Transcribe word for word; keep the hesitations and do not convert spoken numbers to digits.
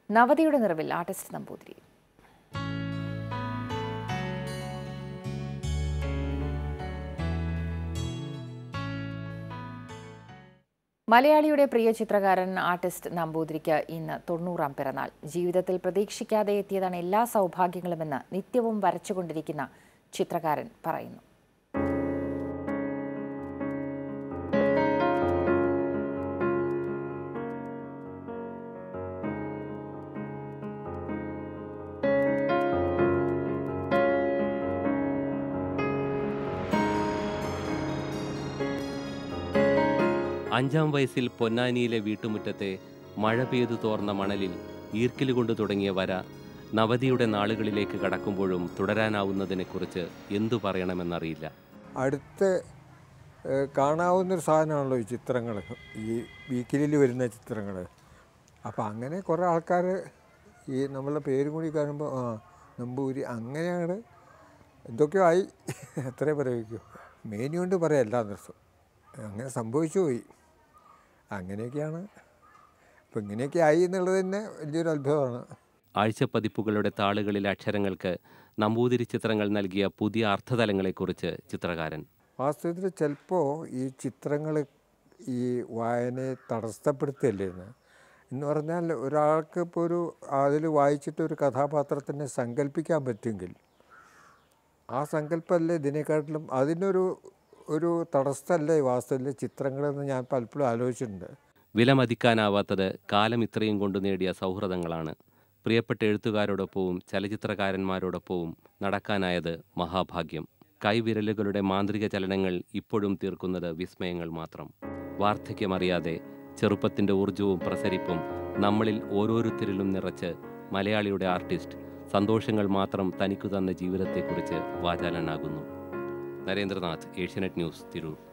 നവതിയുടെ നിറവിൽ ആർട്ടിസ്റ്റ് നമ്പൂതിരി. മലയാളിയുടെ പ്രിയ ചിത്രകാരൻ ആർട്ടിസ്റ്റ് നമ്പൂതിരിക്ക് ഇന്ന് തൊണ്ണൂറാം പിറന്നാൾ. ജീവിതത്തിൽ പ്രതീക്ഷിക്കാതെ എത്തിയതാണ് എല്ലാ സൗഭാഗ്യങ്ങളുമെന്ന് നിത്യവും വരച്ചുകൊണ്ടിരിക്കുന്ന ചിത്രകാരൻ പറയുന്നു. അഞ്ചാം വയസ്സിൽ പൊന്നാനിയിലെ വീട്ടുമുറ്റത്തെ മഴ പെയ്തു തോർന്ന മണലിൽ ഈർക്കിലുകൊണ്ട് തുടങ്ങിയ വര നവതിയുടെ നാളുകളിലേക്ക് കടക്കുമ്പോഴും തുടരാനാവുന്നതിനെക്കുറിച്ച് എന്തു പറയണമെന്നറിയില്ല. അടുത്ത് കാണാവുന്നൊരു സാധനമാണല്ലോ ഈ ചിത്രങ്ങൾ, ഈ വീക്കിലിൽ വരുന്ന ചിത്രങ്ങൾ. അപ്പോൾ അങ്ങനെ കുറേ ആൾക്കാർ ഈ നമ്മളുടെ പേരും കൂടി കാണുമ്പോൾ ആ നമ്പൂരി അങ്ങനെയാണ് എന്തൊക്കെയോ ആയി, എത്രയും പറയുമോ മേനി കൊണ്ട് പറയാം എല്ലാ ദിവസവും. അങ്ങനെ സംഭവിച്ചു പോയി. അങ്ങനെയൊക്കെയാണ്. അപ്പം ഇങ്ങനെയൊക്കെ ആയി എന്നുള്ളത് തന്നെ വലിയൊരു അത്ഭുതമാണ്. ആഴ്ചപ്പതിപ്പുകളുടെ താളുകളിലെ അക്ഷരങ്ങൾക്ക് നമ്പൂതിരി ചിത്രങ്ങൾ നൽകിയ പുതിയ അർത്ഥതലങ്ങളെക്കുറിച്ച് ചിത്രകാരൻ. വാസ്തവത്തിൽ ചിലപ്പോൾ ഈ ചിത്രങ്ങൾ ഈ വായനയെ തടസ്സപ്പെടുത്തുകയല്ലേ എന്ന് പറഞ്ഞാൽ, ഒരാൾക്ക് ഇപ്പോൾ ഒരു അതിൽ വായിച്ചിട്ട് ഒരു കഥാപാത്രത്തിനെ സങ്കല്പിക്കാൻ പറ്റുമെങ്കിൽ ആ സങ്കല്പമല്ലേ ഇതിനെക്കാട്ടിലും അതിനൊരു ഒരു തടസ്സമല്ലേ വാസ്തവത്തിൽ ചിത്രങ്ങളെന്ന് ഞാൻ പലപ്പോഴും ആലോചിച്ചിട്ടുണ്ട്. വിലമതിക്കാനാവാത്തത് കാലം ഇത്രയും കൊണ്ട് നേടിയ സൗഹൃദങ്ങളാണ്. പ്രിയപ്പെട്ട എഴുത്തുകാരോടൊപ്പവും ചലച്ചിത്രകാരന്മാരോടൊപ്പവും നടക്കാനായത് മഹാഭാഗ്യം. കൈവിരലുകളുടെ മാന്ത്രിക ചലനങ്ങൾ ഇപ്പോഴും തീർക്കുന്നത് വിസ്മയങ്ങൾ മാത്രം. വാർദ്ധക്യമറിയാതെ ചെറുപ്പത്തിൻ്റെ ഊർജവും പ്രസരിപ്പും നമ്മളിൽ ഓരോരുത്തരിലും നിറച്ച് മലയാളിയുടെ ആർട്ടിസ്റ്റ് സന്തോഷങ്ങൾ മാത്രം തനിക്കു തന്ന ജീവിതത്തെക്കുറിച്ച് വാചാലനാകുന്നു. നരേന്ദ്രനാഥ്, ഏഷ്യാനെറ്റ് ന്യൂസ്, തിരൂർ.